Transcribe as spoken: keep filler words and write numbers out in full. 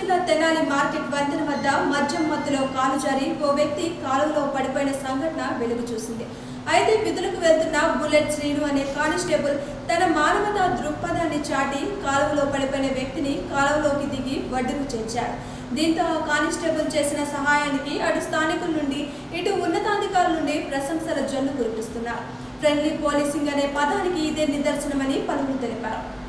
జిల్లా తెనాలి మార్కెట్ వంతెన వద్ద మద్యం మత్తులో కాలు జారి ఓ వ్యక్తి కాలువలో పడిపోయిన సంఘటన వెలుగు చూసింది. అయితే విధులకు వెళ్తున్న బుల్లెట్ శ్రీను అనే కానిస్టేబుల్ తన మానవతా దృక్పథాన్ని చాటి కాలువలో పడిపోయిన వ్యక్తిని కాలువలోకి దిగి ఒడ్డుకు చేర్చాడు. దీంతో ఆ కానిస్టేబుల్ చేసిన సహాయానికి అటు స్థానికుల నుండి ఇటు ఉన్నతాధికారుల నుండి ప్రశంసల జల్లు కురిపిస్తున్నారు. ఫ్రెండ్లీ పోలీసింగ్ అనే పదానికి ఇదే నిదర్శనమని పలువురు తెలిపారు.